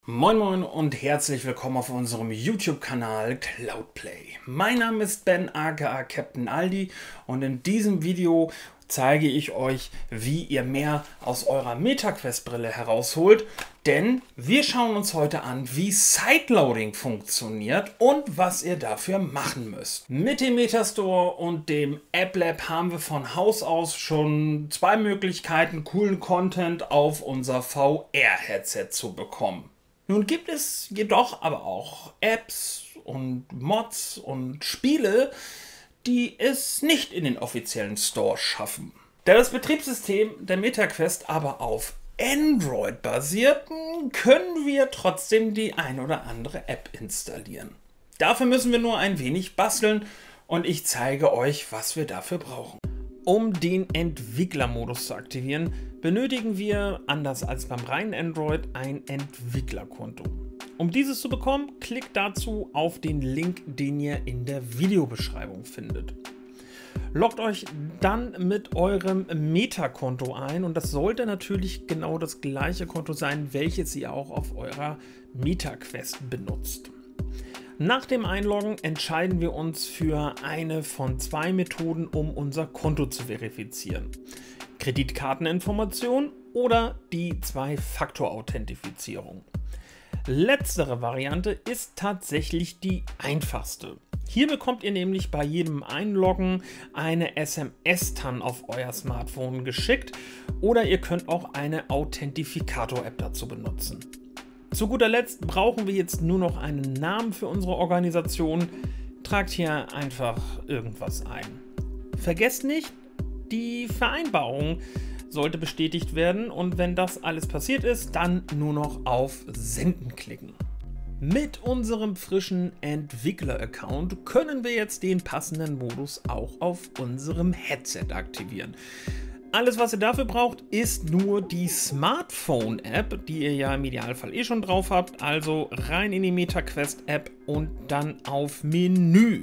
Moin Moin und herzlich willkommen auf unserem YouTube-Kanal Cloudplay. Mein Name ist Ben aka Captain Aldi und in diesem Video zeige ich euch, wie ihr mehr aus eurer MetaQuest-Brille herausholt, denn wir schauen uns heute an, wie Sideloading funktioniert und was ihr dafür machen müsst. Mit dem Metastore und dem App Lab haben wir von Haus aus schon zwei Möglichkeiten, coolen Content auf unser VR-Headset zu bekommen. Nun gibt es jedoch aber auch Apps und Mods und Spiele, die es nicht in den offiziellen Store schaffen. Da das Betriebssystem der MetaQuest aber auf Android basiert, können wir trotzdem die ein oder andere App installieren. Dafür müssen wir nur ein wenig basteln und ich zeige euch, was wir dafür brauchen. Um den Entwicklermodus zu aktivieren, benötigen wir, anders als beim reinen Android, ein Entwicklerkonto. Um dieses zu bekommen, klickt dazu auf den Link, den ihr in der Videobeschreibung findet. Loggt euch dann mit eurem Meta-Konto ein und das sollte natürlich genau das gleiche Konto sein, welches ihr auch auf eurer MetaQuest benutzt. Nach dem Einloggen entscheiden wir uns für eine von zwei Methoden, um unser Konto zu verifizieren. Kreditkarteninformation oder die Zwei-Faktor-Authentifizierung. Letztere Variante ist tatsächlich die einfachste. Hier bekommt ihr nämlich bei jedem Einloggen eine SMS-TAN auf euer Smartphone geschickt oder ihr könnt auch eine Authentifikator-App dazu benutzen. Zu guter Letzt brauchen wir jetzt nur noch einen Namen für unsere Organisation. Tragt hier einfach irgendwas ein. Vergesst nicht, die Vereinbarung sollte bestätigt werden und wenn das alles passiert ist, dann nur noch auf Senden klicken. Mit unserem frischen Entwickler-Account können wir jetzt den passenden Modus auch auf unserem Headset aktivieren. Alles, was ihr dafür braucht, ist nur die Smartphone-App, die ihr ja im Idealfall eh schon drauf habt. Also rein in die MetaQuest-App und dann auf Menü.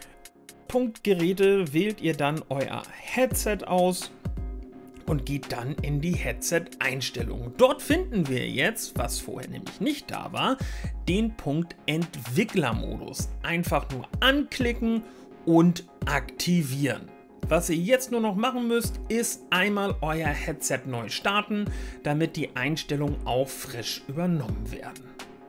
Punkt Geräte wählt ihr dann euer Headset aus und geht dann in die Headset-Einstellungen. Dort finden wir jetzt, was vorher nämlich nicht da war, den Punkt Entwicklermodus. Einfach nur anklicken und aktivieren. Was ihr jetzt nur noch machen müsst, ist einmal euer Headset neu starten, damit die Einstellungen auch frisch übernommen werden.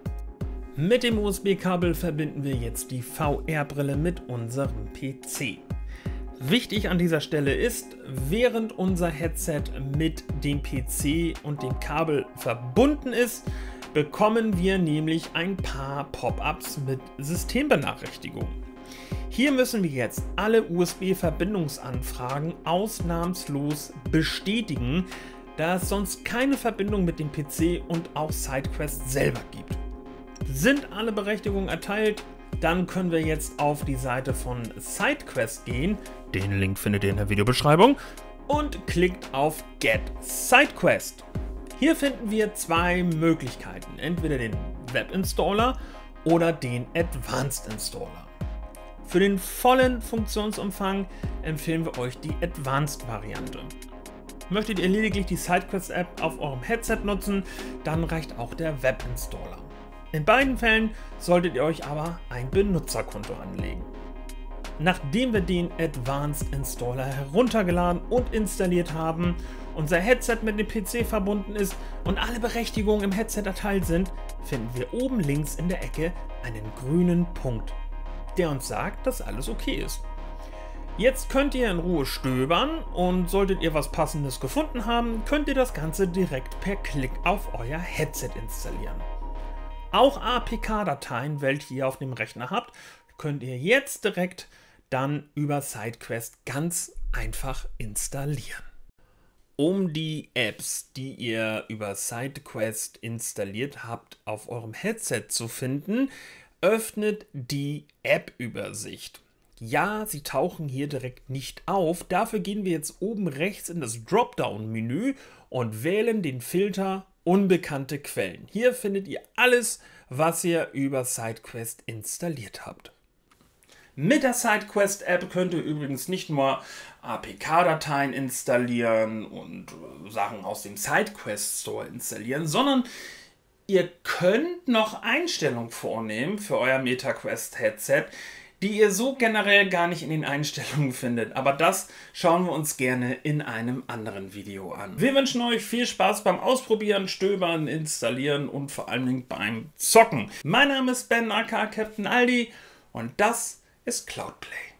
Mit dem USB-Kabel verbinden wir jetzt die VR-Brille mit unserem PC. Wichtig an dieser Stelle ist, während unser Headset mit dem PC und dem Kabel verbunden ist, bekommen wir nämlich ein paar Pop-ups mit Systembenachrichtigungen. Hier müssen wir jetzt alle USB-Verbindungsanfragen ausnahmslos bestätigen, da es sonst keine Verbindung mit dem PC und auch SideQuest selber gibt. Sind alle Berechtigungen erteilt, dann können wir jetzt auf die Seite von SideQuest gehen, den Link findet ihr in der Videobeschreibung, und klickt auf Get SideQuest. Hier finden wir zwei Möglichkeiten, entweder den Webinstaller oder den Advanced Installer. Für den vollen Funktionsumfang empfehlen wir euch die Advanced-Variante. Möchtet ihr lediglich die SideQuest-App auf eurem Headset nutzen, dann reicht auch der Webinstaller. In beiden Fällen solltet ihr euch aber ein Benutzerkonto anlegen. Nachdem wir den Advanced Installer heruntergeladen und installiert haben, unser Headset mit dem PC verbunden ist und alle Berechtigungen im Headset erteilt sind, finden wir oben links in der Ecke einen grünen Punkt, der uns sagt, dass alles okay ist. Jetzt könnt ihr in Ruhe stöbern und solltet ihr was Passendes gefunden haben, könnt ihr das Ganze direkt per Klick auf euer Headset installieren. Auch APK-Dateien, welche ihr auf dem Rechner habt, könnt ihr jetzt direkt dann über SideQuest ganz einfach installieren. Um die Apps, die ihr über SideQuest installiert habt, auf eurem Headset zu finden, öffnet die App-Übersicht. Ja, sie tauchen hier direkt nicht auf. Dafür gehen wir jetzt oben rechts in das Dropdown-Menü und wählen den Filter Unbekannte Quellen. Hier findet ihr alles, was ihr über SideQuest installiert habt. Mit der SideQuest-App könnt ihr übrigens nicht nur APK-Dateien installieren und Sachen aus dem SideQuest Store installieren, sondern Ihr könnt noch Einstellungen vornehmen für euer MetaQuest Headset, die ihr so generell gar nicht in den Einstellungen findet. Aber das schauen wir uns gerne in einem anderen Video an. Wir wünschen euch viel Spaß beim Ausprobieren, Stöbern, Installieren und vor allen Dingen beim Zocken. Mein Name ist Ben aka Captain Aldi und das ist Cloudplay.